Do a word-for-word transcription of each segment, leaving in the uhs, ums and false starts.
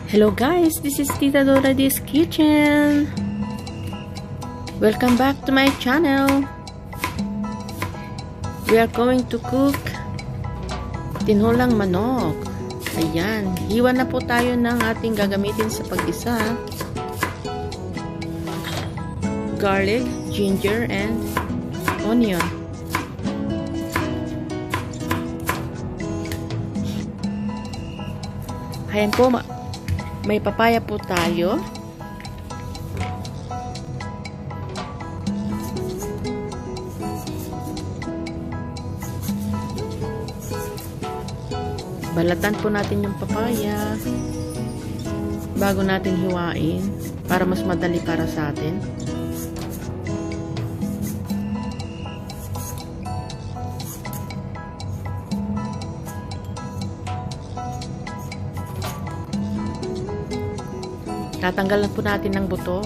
Hello guys, this is Tita Doradi's Kitchen. Welcome back to my channel. We are going to cook tinolang manok. Ayan, hiwa na po tayo ng ating gagamitin sa pag-isa. Garlic, ginger, and onion. Ayan po, may papaya po tayo. Balatan po natin yung papaya bago natin hiwain para mas madali para sa atin. Tatanggalan po natin ng buto.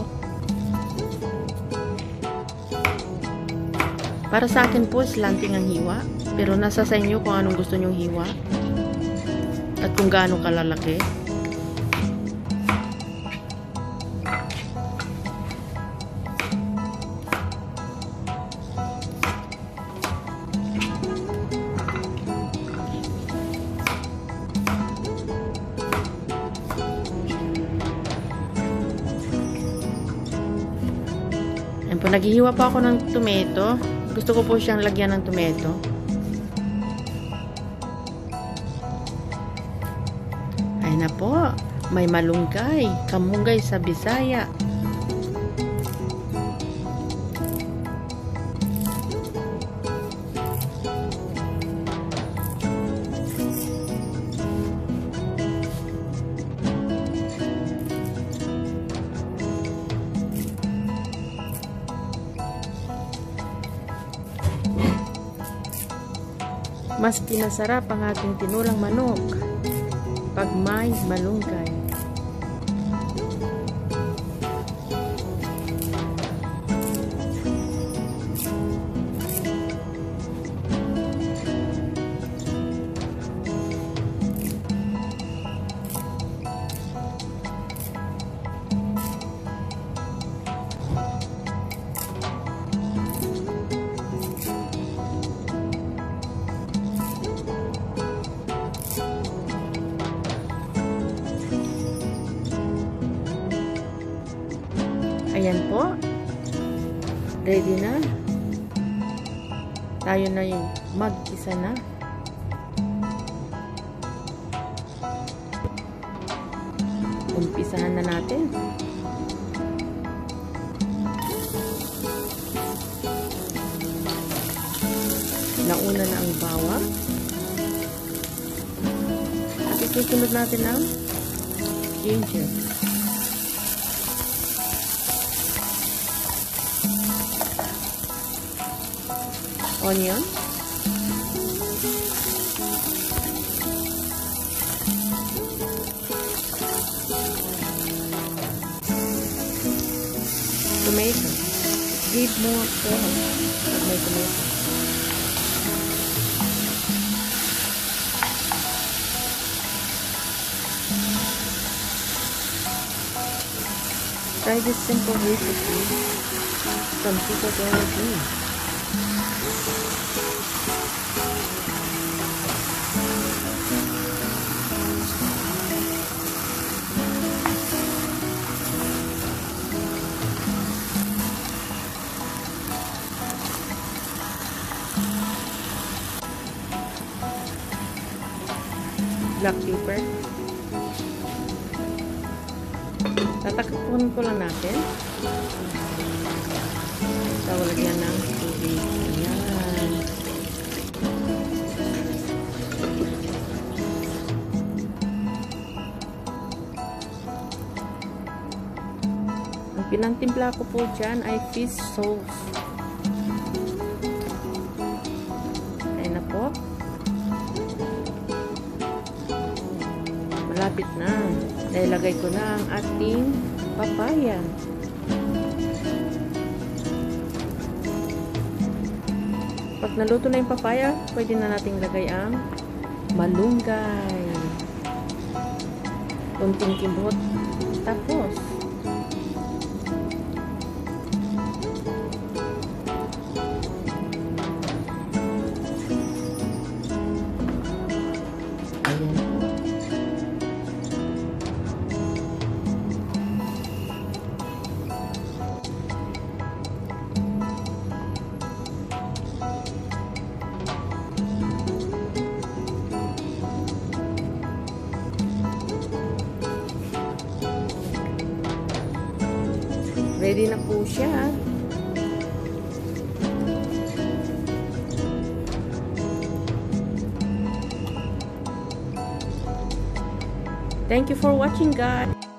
Para sa akin po, slanting ang hiwa. Pero nasa sa inyo kung anong gusto nyong hiwa. At kung gaano kalalaki. Ayan po, naghihiwa pa ako ng tomato. Gusto ko po siyang lagyan ng tomato. Ayan na po, may malunggay, kamunggay sa Bisaya. Mas pinasarap ang ating tinulang manok pag may malunggay. Ayan po, ready na. Tayo na yung mag-isa na. Umpisahan na natin. Nauna na ang bawang. At isusunod natin ang ginger. Onion, tomato, give more sauce pag may tomato. Try this simple recipe from Tita Doradi. Black pepper. Tatakpan ko lang natin. Tapos lagyan ng tubig. Ayan. Ang pinantimpla ko po dyan ay fish sauce. Ayan na po. Malapit na. Nailagay ko na ang ating papaya. Pag naluto na yung papaya, pwede na nating lagay ang malunggay. Kunting kibot. Tapos, ayan. Ready na po siya. Thank you for watching, guys.